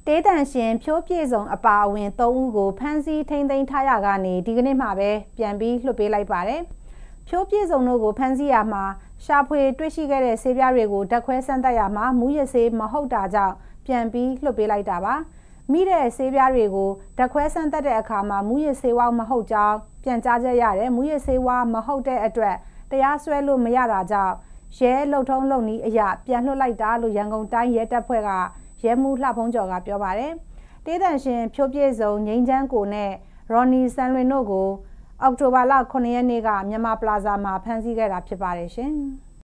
တေးတန်ရှင်ဖြိုးပြေဆုံးအပါအဝင်3ဦးကိုဖမ်းဆီးထိန်းသိမ်းထားရကနေဒီကနေ့မှပဲပြန်ပြီးလွှတ်ပေးလိုက်ပါတယ်။ဖြိုးပြေဆုံးတို့ကိုဖမ်းဆီးရမှာရှာဖွေတွေ့ရှိခဲ့တဲ့ဆေးပြားတွေကိုဓာတ်ခွဲစမ်းသပ်ရမှာမူရဆေးမဟုတ်တာကြောင့်ပြန်ပြီးလွှတ်ပေးလိုက်တာပါ။မိတဲ့ဆေးပြားတွေကိုဓာတ်ခွဲစမ်းသပ်တဲ့အခါမှာမူရဆေးဝါးမဟုတ်ကြောင်းပြန်ကြားချက်ရတယ်မူရဆေးဝါးမဟုတ်တဲ့အတွက်တရားစွဲလို့မရတာကြောင့်ရဲလုံထုံးလုံနည်းအရာပြန်လွှတ်လိုက်တာလို့ရန်ကုန်တိုင်းရဲတပ်ဖွဲ့ကရဲမှူးလှဖုံးကျော်ကပြောပါတယ်။တေးတန်ရှင်ဖြိုးပြေဆုံးငိမ့်ချမ်းကိုနဲ့ရော်နီဆန်လွင်တို့ကိုအောက်တိုဘာလ9ရက်နေ့ကမြန်မာပလာဇာမှာဖမ်းဆီးခဲ့တာဖြစ်ပါတယ်ရှင်။